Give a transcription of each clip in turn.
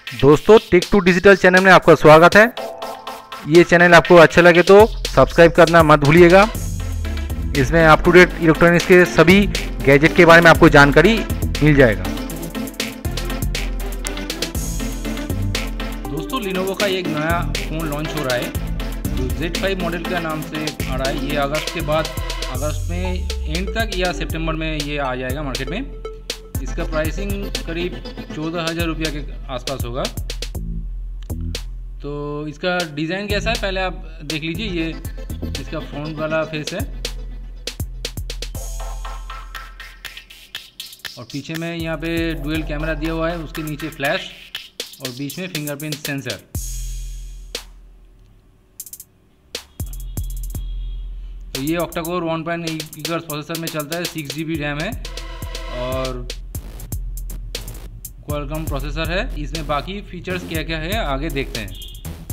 दोस्तों take to digital channel में आपका स्वागत है। ये चैनल आपको अच्छा लगे तो सब्सक्राइब करना मत भूलिएगा। इसमें अप टू डेट इलेक्ट्रॉनिक्स के सभी गैजेट के बारे में आपको जानकारी मिल जाएगा। दोस्तों लिनोवो का एक नया फ़ोन लॉन्च हो रहा है जो Z5 मॉडल का नाम से आ रहा है। ये अगस्त के बाद, अगस्त में एंड तक या सितंबर में ये आ जाएगा मार्केट में। इसका प्राइसिंग करीब 14,000 रुपया के आसपास होगा। तो इसका डिज़ाइन कैसा है पहले आप देख लीजिए। ये इसका फ्रंट वाला फेस है और पीछे में यहाँ पे डुअल कैमरा दिया हुआ है, उसके नीचे फ्लैश और बीच में फिंगरप्रिंट सेंसर। तो ये ऑक्टा-कोर 1.8 गीगाहर्ट्ज़ प्रोसेसर में चलता है, 6 GB रैम है और क्वालकॉम प्रोसेसर है। इसमें बाकी फीचर्स क्या क्या है आगे देखते हैं।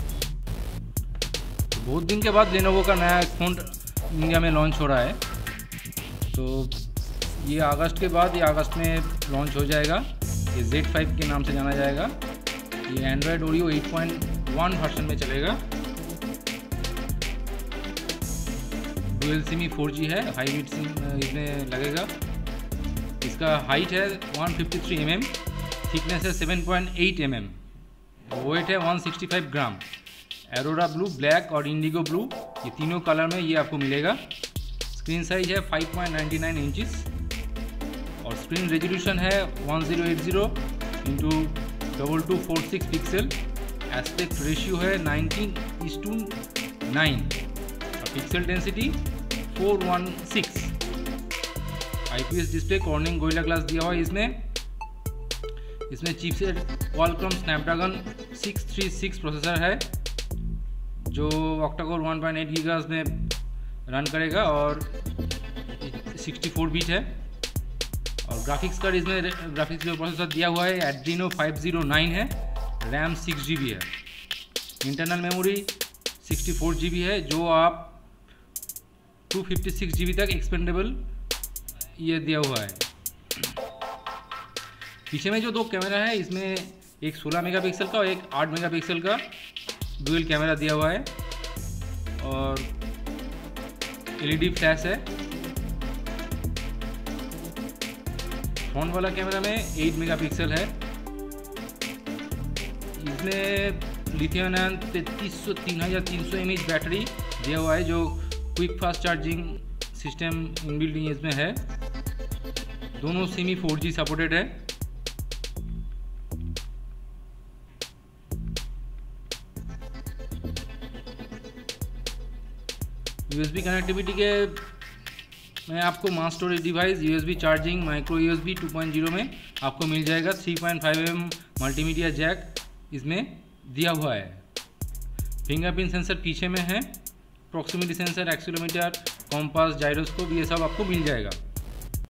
तो बहुत दिन के बाद लेनोवो का नया फ़ोन इंडिया में लॉन्च हो रहा है। तो ये अगस्त के बाद, ये अगस्त में लॉन्च हो जाएगा। ये Z5 के नाम से जाना जाएगा। ये एंड्रॉयड ओरियो 8.1 वर्जन में चलेगा। डुअल सिम 4G है, हाइब्रिड सिम इसमें लगेगा। इसका हाइट है 153 mm, थिकनेस है 7.8 mm, वेट है 165 ग्राम। एरोरा ब्लू, ब्लैक और इंडिगो ब्लू, ये तीनों कलर में ये आपको मिलेगा। स्क्रीन साइज है 5.99 इंचेस और स्क्रीन रेजोल्यूशन है 1080x2246 पिक्सल। एस्पेक्ट रेशियो है 19:9 और pixel density 416। IPS display, Corning Gorilla glass दिया हुआ है। इसमें चिपसेट क्वालकॉम स्नैपड्रैगन 636 प्रोसेसर है जो ऑक्टा-कोर 1.8 गीगाहर्ट्ज़ में रन करेगा और 64 बिट है। और ग्राफिक्स कार्ड इसमें ग्राफिक्स जो प्रोसेसर दिया हुआ है एड्रीनो 509 है। रैम 6 GB है। इंटरनल मेमोरी 64 GB है जो आप 256 GB तक एक्सपेंडेबल ये दिया हुआ है। पीछे में जो दो कैमरा है, इसमें एक 16 मेगापिक्सल का और एक 8 मेगापिक्सल का डुअल कैमरा दिया हुआ है और LED फ्लैश है। फ्रंट वाला कैमरा में 8 मेगापिक्सल है। इसमें लिथियम आयन 3300 mAh बैटरी दिया हुआ है जो quick fast charging system inbuilt इसमें है। दोनों सिम 4G सपोर्टेड है। USB कनेक्टिविटी के में आपको mass storage device, USB charging, micro USB 2.0 में आपको मिल जाएगा। 3.5 mm मल्टीमीडिया जैक इसमें दिया हुआ है। फिंगरप्रिंट सेंसर पीछे में है। Proximity sensor, accelerometer, compass, gyroscope, ये सब आपको मिल जाएगा।